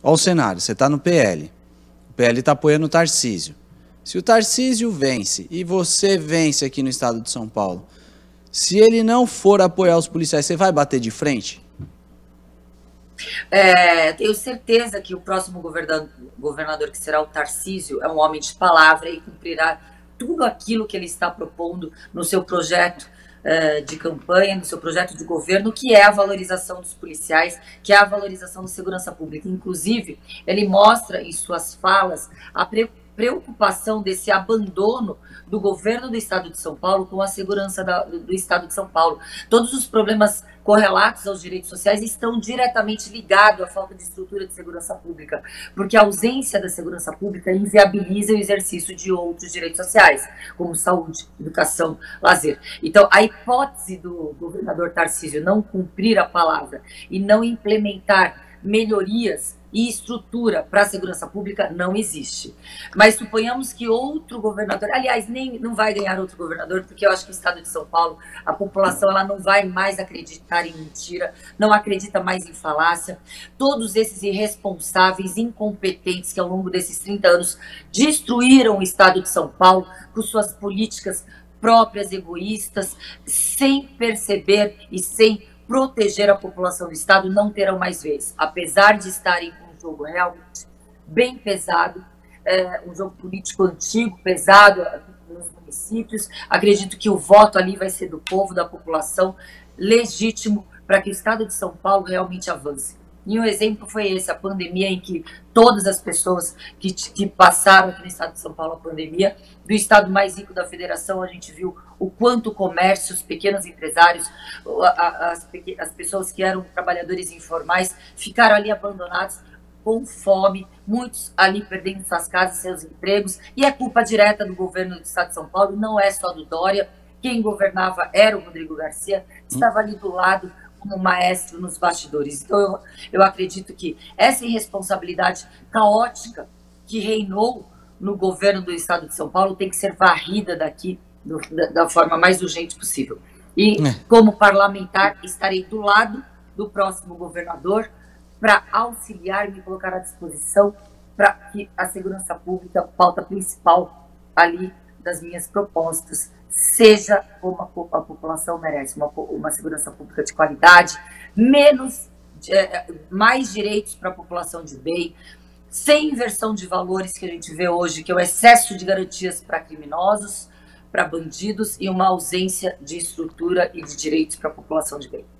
Olha o cenário, você está no PL. O PL está apoiando o Tarcísio. Se o Tarcísio vence e você vence aqui no estado de São Paulo, se ele não for apoiar os policiais, você vai bater de frente? Tenho certeza que o próximo governador, que será o Tarcísio, é um homem de palavra e cumprirá tudo aquilo que ele está propondo no seu projeto de campanha, no seu projeto de governo, que é a valorização dos policiais, que é a valorização da segurança pública. Inclusive, ele mostra em suas falas a preocupação desse abandono do governo do estado de São Paulo com a segurança do estado de São Paulo. Todos os problemas correlatos aos direitos sociais estão diretamente ligados à falta de estrutura de segurança pública, porque a ausência da segurança pública inviabiliza o exercício de outros direitos sociais, como saúde, educação, lazer. Então, a hipótese do governador Tarcísio não cumprir a palavra e não implementar melhorias e estrutura para a segurança pública não existe. Mas suponhamos que outro governador, aliás, não vai ganhar outro governador, porque eu acho que o estado de São Paulo, a população ela não vai mais acreditar em mentira, não acredita mais em falácia. Todos esses irresponsáveis, incompetentes que ao longo desses 30 anos destruíram o estado de São Paulo com suas políticas próprias, egoístas, sem perceber e sem proteger a população do estado, não terão mais vez, apesar de estarem com um jogo realmente bem pesado, um jogo político antigo, pesado nos municípios. Acredito que o voto ali vai ser do povo, da população, legítimo, para que o estado de São Paulo realmente avance. E um exemplo foi esse, a pandemia, em que todas as pessoas que passaram aqui no estado de São Paulo a pandemia, do estado mais rico da federação, a gente viu o quanto o comércio, os pequenos empresários, as pessoas que eram trabalhadores informais, ficaram ali abandonados com fome, muitos ali perdendo suas casas, seus empregos, e é culpa direta do governo do estado de São Paulo, não é só do Dória. Quem governava era o Rodrigo Garcia, estava ali do lado como maestro nos bastidores. Então eu acredito que essa irresponsabilidade caótica que reinou no governo do estado de São Paulo tem que ser varrida daqui da forma mais urgente possível. E como parlamentar estarei do lado do próximo governador para auxiliar e me colocar à disposição para que a segurança pública, pauta principal ali das minhas propostas, seja como a população merece, uma segurança pública de qualidade, mais direitos para a população de bem, sem inversão de valores que a gente vê hoje, que é o excesso de garantias para criminosos, para bandidos, e uma ausência de estrutura e de direitos para a população de bem.